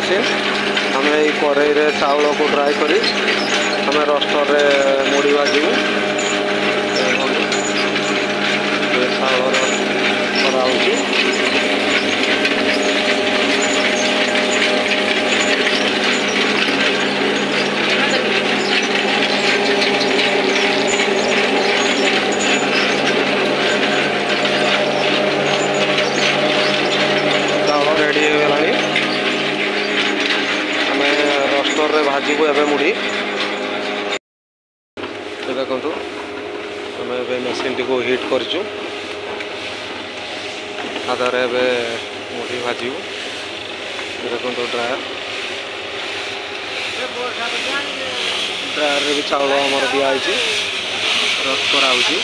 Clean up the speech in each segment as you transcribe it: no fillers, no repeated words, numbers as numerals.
machine आम ये कड़ई चाउल को ड्राई करी आम रोस्टर मुड़ी भाजू चाउल कराऊँगी रेडी हो गला आम रोस्टर रे भाजू एवं मुड़ी देखु आम मेसीन टी को हिट करचु आधार मुड़ी भाजू देखो ड्रायर ड्रायर भी चाउल आमर दिखाई रोस्ट कराऊँगी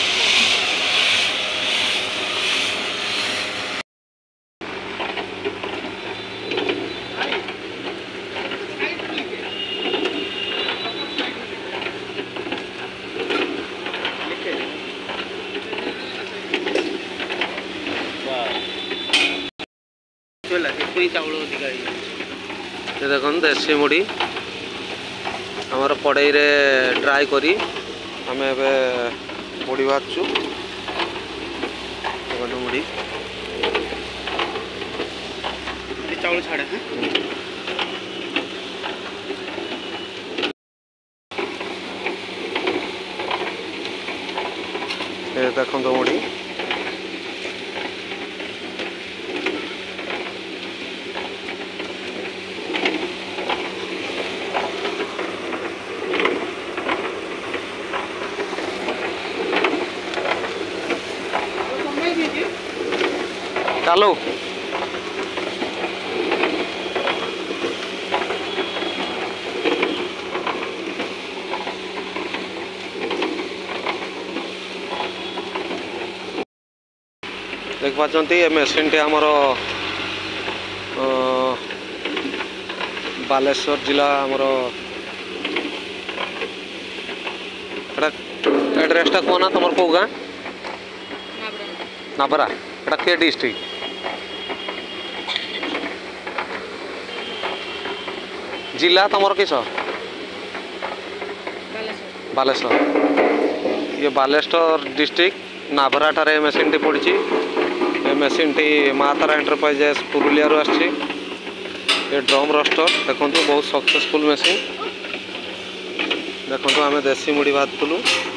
देखो देसी मुड़ी आमर कड़ई रे ड्राई करी आम मुड़ी भाजु मुड़ी चाउल छाड़े देखो मुड़ी चलो देख पार्टी ये मेसीन टी आमर बालेश्वर जिला आमर एड्रेस टा कौन तुम कौ गाँ नाबरा एटा के डिस्ट्रिक्ट जिला तुम किस बालेश्वर ये बालेश्वर डिस्ट्रिक्ट नाभरा ठारे मेसीन टी पड़ी मेसीन टी माँ तारा एंटरप्राइजेस पुरुलिया रू आसी ये ड्रम रोस्टर देखो बहुत सक्सेसफुल मेसीन देखो आम देसी मुड़ी भाजूलु